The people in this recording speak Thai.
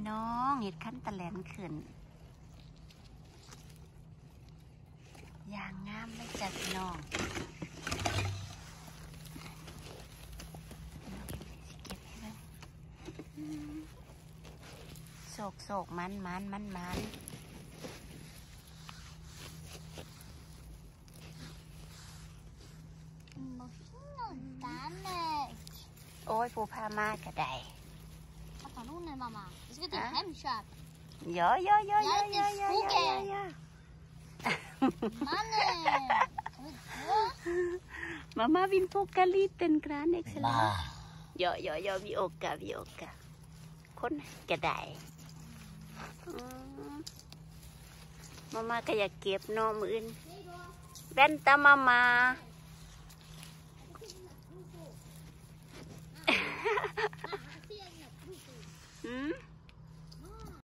น้องเห็ดขั้นตะแลนขึ้นอย่างงามเลยจ้ะพี่น้องเก็บให้เลยโศกมัน โอ้ยผู้พามากระได Pappa, non är mamma. Vi ska till Hemköp. Ja. Mannen! Kan vi gå? Mamma vill få åka liten grann, excellent. Ja, vi åker. คนกระไดMammaก็อยากเก็บน้องมืออื่นแว่นตาMamma Hmm?